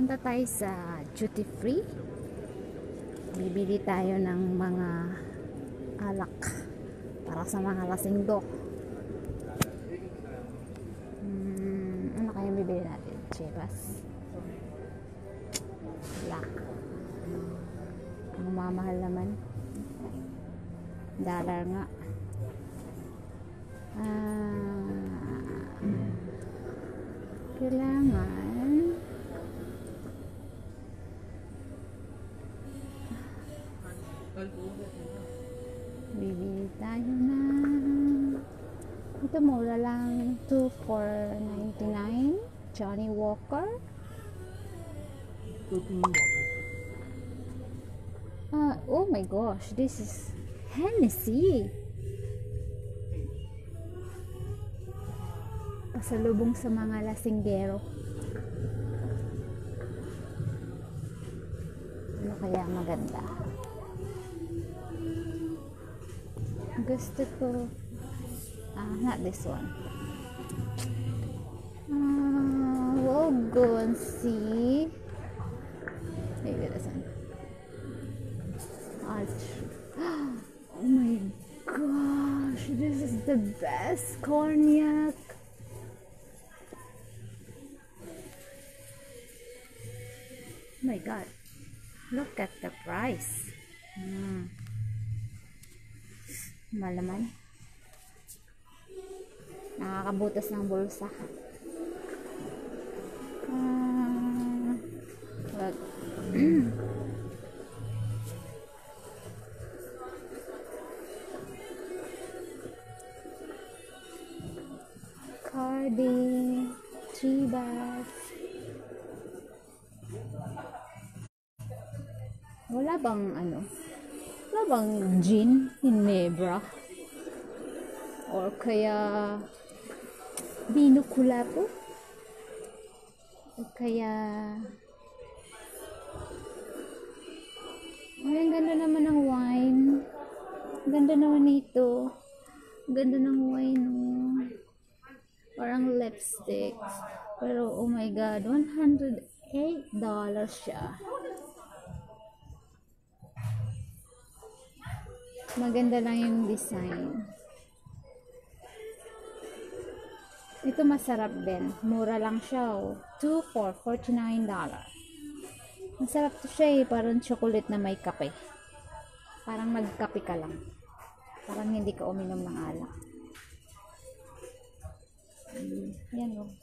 punta tayo sa duty free. Bibili tayo ng mga alak para sa mga lasinggo. Ano kaya bibili natin? Chivas, black. Ang mamahal naman, dollar nga. Kailangan bibili tayo na ito, mura lang, 2 for $2.99 Johnny Walker. Oh my gosh, this is Hennessy. Pasalubong sa mga lasinggero. Ano kaya maganda? Gusto ko not this one. We'll go and see. Maybe this one. Oh my gosh, this is the best cognac. Oh my god, look at the price. Malaman, nakakabutas ng bulsa. Cardi, Chivas. Wala bang gin, Ginebra, or kaya Vino Culapo, o kaya ang ganda naman ng wine. Ganda naman nito. Ganda ng wine, oh. Parang lipstick. Pero oh my god, $108 siya. Maganda lang yung design. Ito masarap din. Mura lang siya, oh. 2 for $49. Masarap to siya, eh. Parang chocolate na may kape. Parang nagkape ka lang. Parang hindi ka uminom ng alak. Yan, oh.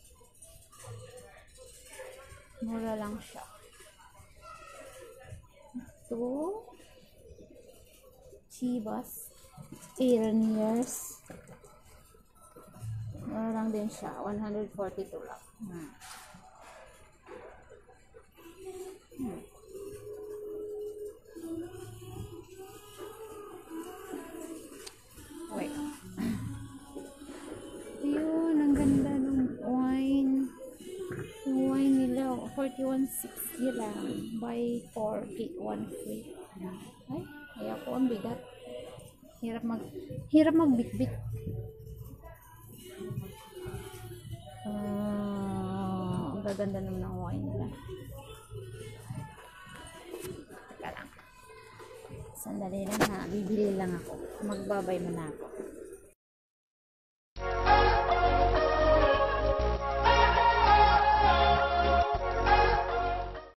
Mura lang siya. Ito, Chivas 18 years. Mura lang din siya, $142 lang. Wait. Yun, ang ganda ng wine. Yung wine nila, 41.60 lang. Buy 4, get 1 free. Ay, ayaw ko, ang bigat. Hirap magbitbit. Ang gaganda naman ng wine nila. Teka lang. Sandali lang ha. Bibili lang ako. Magbabay mo na ako.